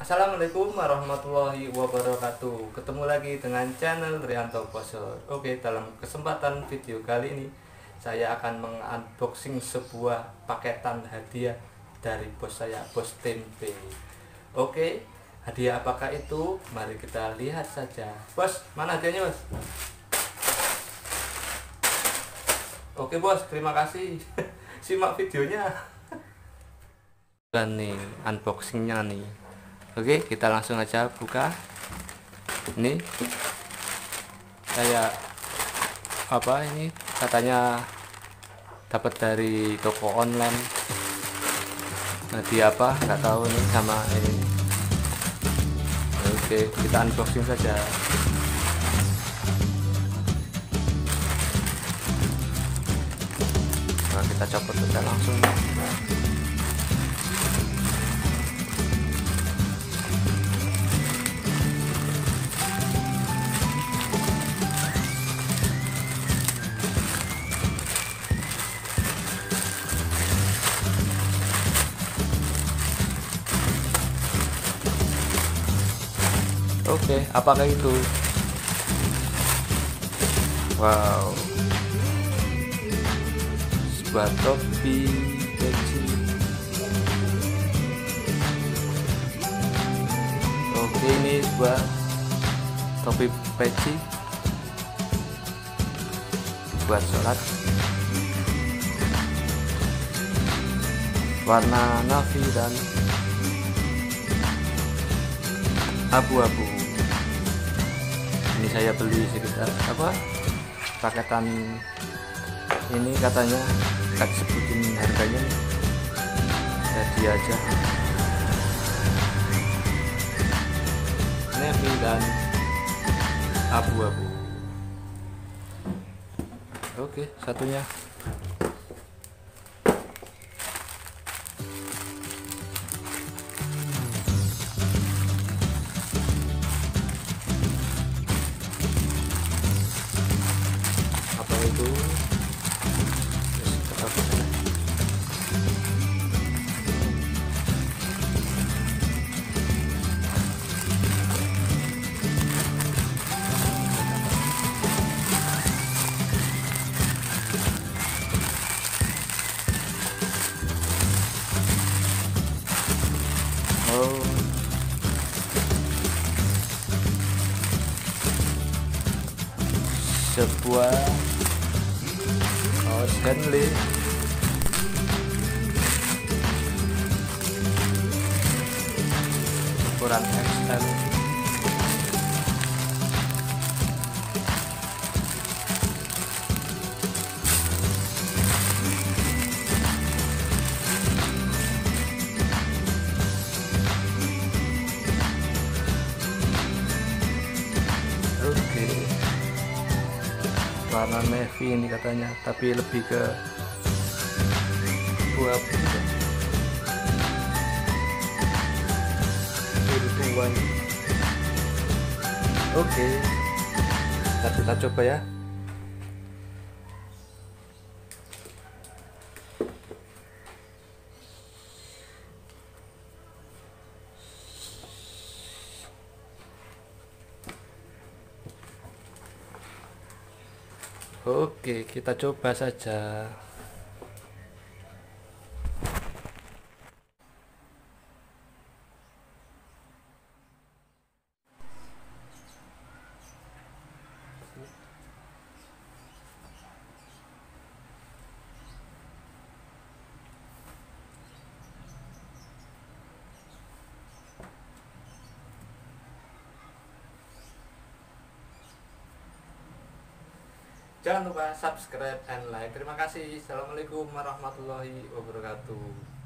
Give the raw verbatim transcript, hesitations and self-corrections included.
Assalamualaikum warahmatullahi wabarakatuh. Ketemu lagi dengan channel Rianto Bosor. Oke, dalam kesempatan video kali ini saya akan mengunboxing sebuah paketan hadiah dari bos saya, Bos Tempe. Oke, hadiah apakah itu? Mari kita lihat saja. Bos, mana hadiahnya, Bos? Oke, Bos, terima kasih. Simak videonya. Dan nih unboxingnya nih. Oke, kita langsung aja buka. Ini saya apa ini katanya dapat dari toko online. Nah, dia apa nggak tahu nih sama ini. Oke, kita unboxing saja. Nah, kita copot saja langsung. Oke, apakah itu? Wow, sebuah topi peci. Oke, ini sebuah topi peci buat sholat, warna navy dan abu-abu. Ini saya beli sekitar apa paketan ini, katanya nggak disebutin harganya, jadi aja navy dan abu-abu. Oke, satunya itu oh sebuah kaos Henley ukuran X L. Oke, warna navy ini katanya, tapi lebih ke abu-abu biruan. Oke, kita, kita coba ya. Oke, kita coba saja. Jangan lupa subscribe and like. Terima kasih. Assalamualaikum warahmatullahi wabarakatuh.